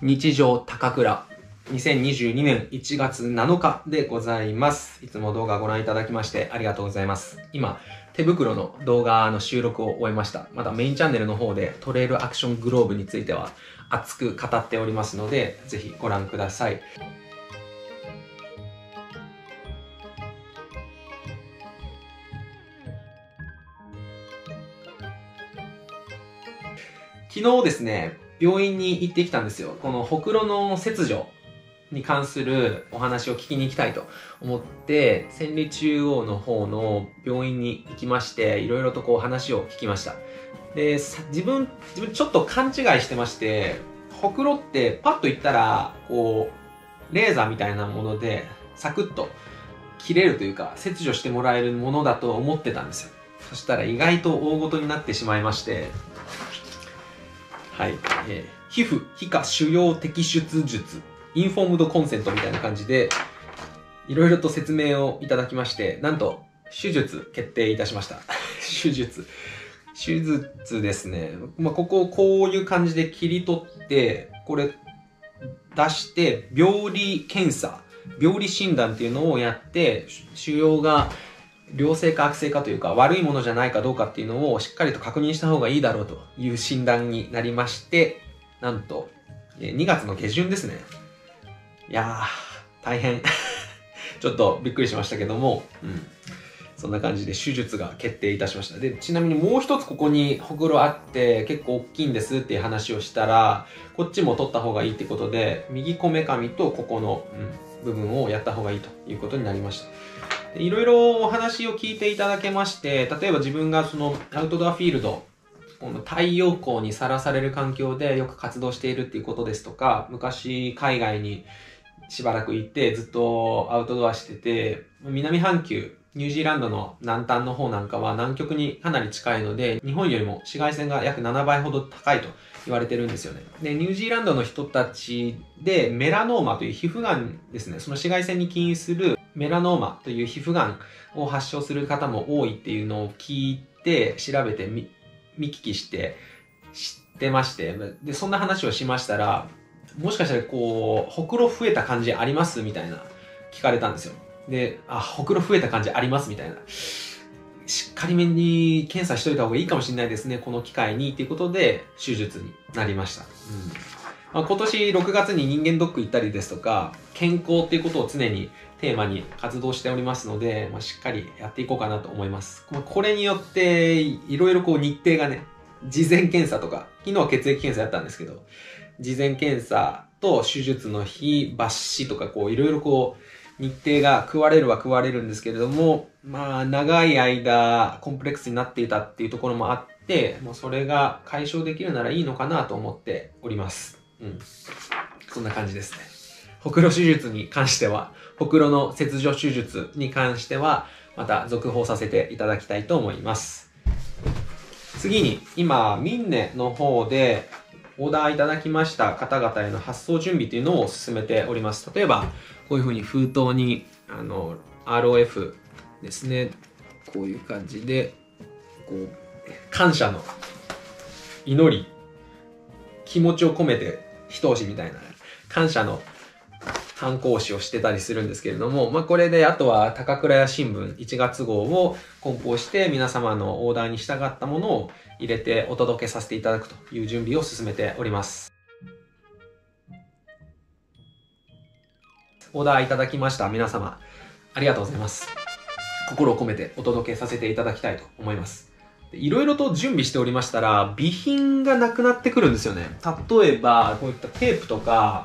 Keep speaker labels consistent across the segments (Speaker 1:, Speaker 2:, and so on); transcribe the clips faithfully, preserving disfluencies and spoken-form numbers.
Speaker 1: 日常高倉にせんにじゅうにねんいちがつなのかでございます。いつも動画ご覧いただきましてありがとうございます。今、手袋の動画の収録を終えました。またメインチャンネルの方でトレイルアクショングローブについては熱く語っておりますので、ぜひご覧ください。昨日ですね、病院に行ってきたんですよ。このほくろの切除に関するお話を聞きに行きたいと思って、千里中央の方の病院に行きまして、いろいろとこう話を聞きました。で、自分、自分ちょっと勘違いしてまして、ほくろってパッと言ったら、こう、レーザーみたいなもので、サクッと切れるというか、切除してもらえるものだと思ってたんですよ。そしたら意外と大ごとになってしまいまして、はい、えー、皮膚皮下腫瘍摘出術インフォームドコンセントみたいな感じでいろいろと説明をいただきまして、なんと手術決定いたしました。手術手術ですね。まあ、ここをこういう感じで切り取ってこれ出して病理検査病理診断っていうのをやって、腫瘍が良性か悪性かというか悪いものじゃないかどうかっていうのをしっかりと確認した方がいいだろうという診断になりまして、なんとにがつの下旬ですね。いやー大変ちょっとびっくりしましたけども、うん、そんな感じで手術が決定いたしました。で、ちなみにもう一つここにほくろあって結構大きいんですっていう話をしたら、こっちも取った方がいいってことで、右こめかみとここの、うん、部分をやった方がいいということになりました。いろいろお話を聞いていただけまして、例えば自分がそのアウトドアフィールド、この太陽光にさらされる環境でよく活動しているっていうことですとか、昔海外にしばらく行ってずっとアウトドアしてて、南半球、ニュージーランドの南端の方なんかは南極にかなり近いので、日本よりも紫外線が約ななばいほど高いと言われてるんですよね。で、ニュージーランドの人たちでメラノーマという皮膚がんですね、その紫外線に起因するメラノーマという皮膚がんを発症する方も多いっていうのを聞いて、調べてみ、見聞きして知ってまして、で、そんな話をしましたら、もしかしたらこう、ほくろ増えた感じありますみたいな聞かれたんですよ。で、あ、ほくろ増えた感じありますみたいな。しっかりめに検査しといた方がいいかもしれないですね、この機会にということで手術になりました。うん、まあ、今年ろくがつに人間ドック行ったりですとか、健康っていうことを常にテーマに活動しておりますので、まあ、しっかりやっていこうかなと思います。まあ、これによっていろいろこう日程がね、事前検査とか、昨日は血液検査やったんですけど、事前検査と手術の日、抜歯とかこういろいろこう日程が食われるは食われるんですけれども、まあ長い間コンプレックスになっていたっていうところもあって、もうそれが解消できるならいいのかなと思っております。うん。そんな感じですね。ほくろ手術に関しては、ほくろの切除手術に関しては、また続報させていただきたいと思います。次に、今、ミンネの方でオーダーいただきました方々への発送準備というのを進めております。例えば、こういうふうに封筒に、あの、アールオーエフ ですね。こういう感じで、こう、感謝の祈り、気持ちを込めて一押しみたいな、感謝の反抗紙をしてたりするんですけれども、まあ、これであとは高倉屋新聞いちがつ号を梱包して皆様のオーダーに従ったものを入れてお届けさせていただくという準備を進めております。オーダーいただきました皆様、ありがとうございます。心を込めてお届けさせていただきたいと思います。いろいろと準備しておりましたら、備品がなくなってくるんですよね。例えば、こういったテープとか、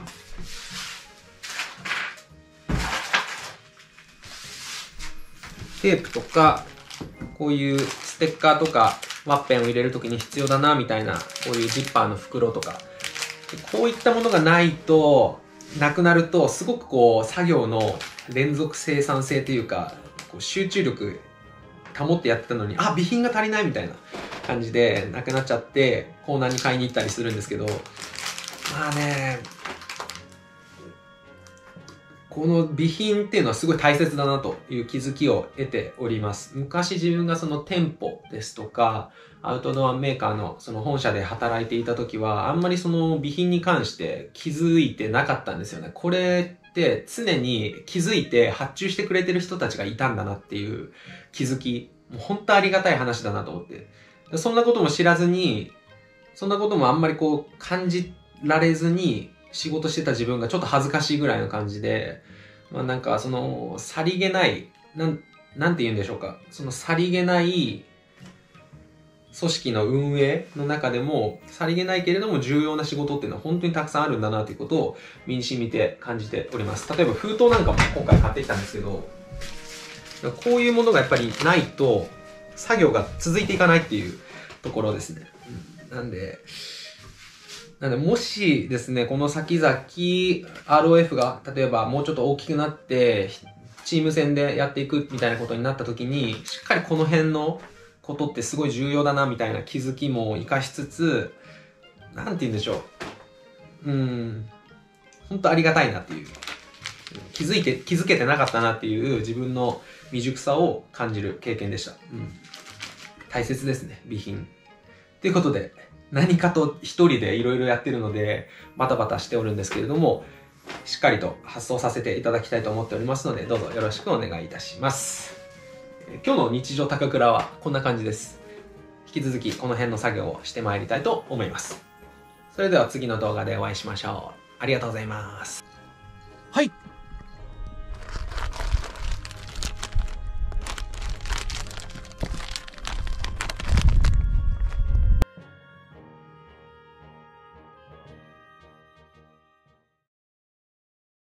Speaker 1: テープとか、こういうステッカーとかワッペンを入れるときに必要だなみたいな、こういうジッパーの袋とか、こういったものがないと、なくなると、すごくこう、作業の連続生産性というか、こう集中力保ってやってたのに、あ、備品が足りないみたいな感じでなくなっちゃって、コーナーに買いに行ったりするんですけど、まあね、 この備品っていうのはすごい大切だなという気づきを得ております。昔自分がその店舗ですとか、アウトドアメーカーのその本社で働いていた時は、あんまりその備品に関して気づいてなかったんですよね。これって常に気づいて発注してくれてる人たちがいたんだなっていう気づき。もう本当ありがたい話だなと思って。そんなことも知らずに、そんなこともあんまりこう感じられずに仕事してた自分がちょっと恥ずかしいぐらいの感じで、まあなんかそのさりげない、なん、なんて言うんでしょうか。そのさりげない組織の運営の中でも、さりげないけれども重要な仕事っていうのは本当にたくさんあるんだなということを身に染みて感じております。例えば封筒なんかも今回買ってきたんですけど、こういうものがやっぱりないと作業が続いていかないっていうところですね。うん、なんで、なんでもしですね、この先々 アールオーエフ が例えばもうちょっと大きくなってチーム戦でやっていくみたいなことになった時に、しっかりこの辺のことってすごい重要だなみたいな気づきも活かしつつ、なんて言うんでしょう。うん、本当ありがたいなっていう。気づいて、気づけてなかったなっていう自分の未熟さを感じる経験でした。うん、大切ですね、備品。ということで、何かと一人でいろいろやってるので、バタバタしておるんですけれども、しっかりと発送させていただきたいと思っておりますので、どうぞよろしくお願いいたします。今日の日常高倉はこんな感じです。引き続きこの辺の作業をしてまいりたいと思います。それでは次の動画でお会いしましょう。ありがとうございます。